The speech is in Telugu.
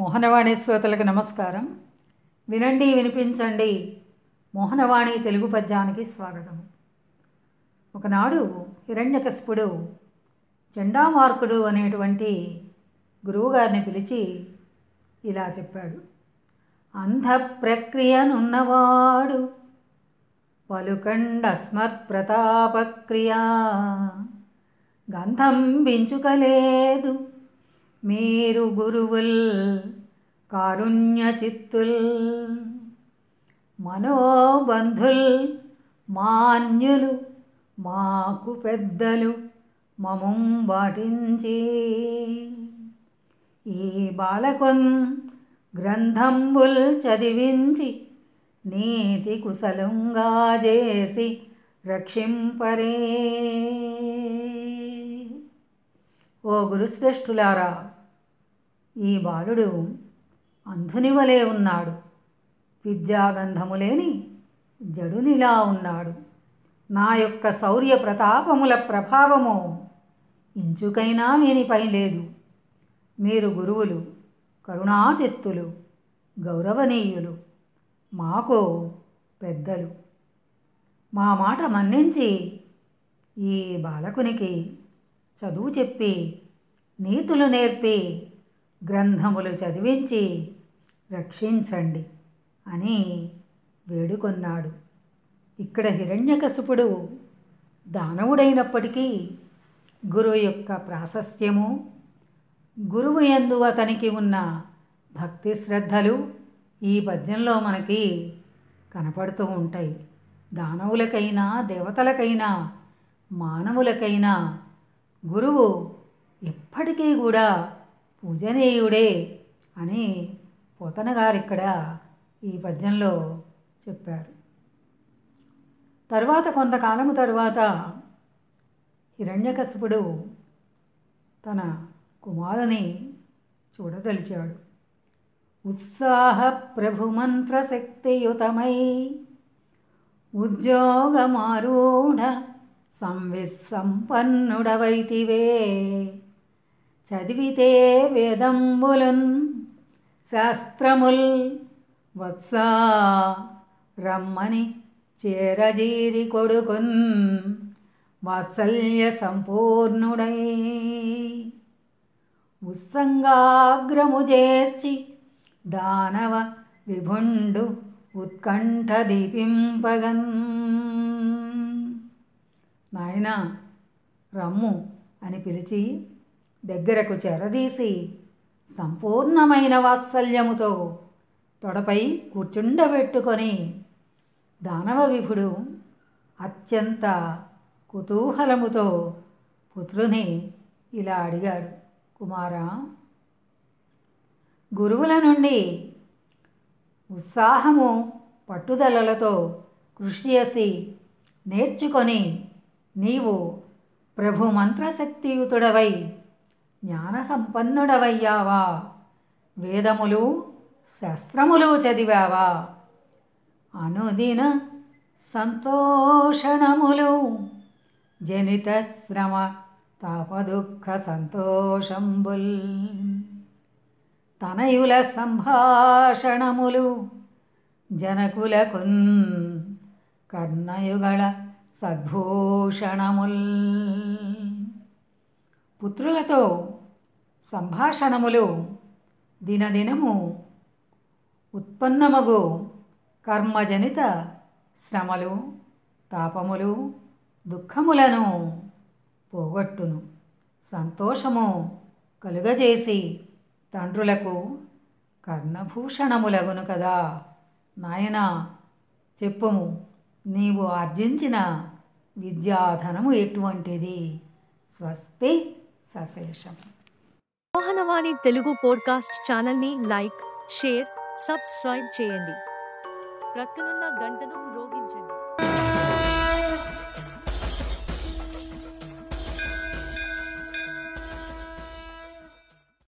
మోహనవాణి శ్రోతలకు నమస్కారం. వినండి వినిపించండి మోహనవాణి తెలుగు పద్యానికి స్వాగతం. ఒకనాడు హిరణ్యకశిపుడు చండామార్కుడు అనేటువంటి గురువుగారిని పిలిచి ఇలా చెప్పాడు. అంధ ప్రక్రియనున్నవాడు పలుకండస్మత్ ప్రతాపక్రియా గంధం బించుకలేదు మీరు గురువుల్ కారుణ్య చిత్తుల్ మనోబంధుల్ మాన్యులు మాకు పెద్దలు మముం బాటించి ఈ బాలకొన్ గ్రంథంబుల్ చదివించి నీతి కుశలంగా చేసి రక్షింపరే. ఓ గురుశ్రేష్ఠులారా, ఈ బాలుడు అంధుని వలె ఉన్నాడు. విద్యాగంధము లేని జడునిలా ఉన్నాడు. నా యొక్క శౌర్య ప్రతాపముల ప్రభావము ఇంచుకైనా వీనిపై లేదు. మీరు గురువులు, కరుణాచిత్తులు, గౌరవనీయులు, మాకు పెద్దలు. మా మాట మన్నించి ఈ బాలకునికి చదువు చెప్పి నీతులు నేర్పి గ్రంథములు చదివించి రక్షించండి అని వేడుకొన్నాడు. ఇక్కడ హిరణ్యకశిపుడు దానవుడైనప్పటికీ గురువు యొక్క ప్రాశస్త్యము, గురువు యందు అతనికి ఉన్న భక్తి శ్రద్ధలు ఈ పద్యంలో మనకి కనపడుతూ ఉంటాయి. దానవులకైనా దేవతలకైనా మానవులకైనా గురువు ఎప్పటికీ కూడా పూజనీయుడే అని పోతన గారు ఇక్కడ ఈ పద్యంలో చెప్పారు. కొంతకాలము తర్వాత హిరణ్యకశిపుడు తన కుమారుని చూడదలిచాడు. ఉత్సాహ ప్రభుమంత్రశక్తియుతమై ఉద్యోగమారూఢ సంవిత్ సంపన్నుడవైతివే చదివితే వేదంబులున్ శాస్త్రముల్ వత్సా రమ్మని చేరజీరి కొడుకున్ వాత్సల్య సంపూర్ణుడై ఉత్సంగాగ్రము చేర్చి దానవ విభుండు ఉత్కంఠ దీపింపగన్. నాయనా రమ్ము అని పిలిచి దగ్గరకు చెరదీసి సంపూర్ణమైన వాత్సల్యముతో తొడపై కూర్చుండబెట్టుకొని దానవ విభుడు అత్యంత కుతూహలముతో పుత్రుని ఇలా అడిగాడు. కుమారా, గురువుల నుండి ఉత్సాహము పట్టుదలలతో కృషి చేసి నేర్చుకొని నీవు ప్రభు మంత్రశక్తియుతుడవై జ్ఞాన సంపన్నుడవయ్యావా? వేదములు శాస్త్రములు చదివావా? అనుదిన సంతోషణములు జనిత శ్రమ తాపదుఃఖ సంతోషంబుల్ తనయుల సంభాషణములు జనకులకున్ కర్ణయుగళ సద్భూషణముల్. పుత్రులతో సంభాషణములు దినదినము ఉత్పన్నమగు కర్మజనిత శ్రమలు తాపములు దుఃఖములను పోగొట్టును. సంతోషము కలుగజేసి తండ్రులకు కర్ణభూషణములగును కదా. నాయనా చెప్పుము, నీవు ఆర్జించిన విద్యాధనము ఎటువంటిది? స్వస్తి సశేషం. మోహనవాణి తెలుగు పోడ్కాస్ట్ ఛానల్ని లైక్, షేర్, సబ్స్క్రైబ్ చేయండి. ప్రక్కనున్న గంటను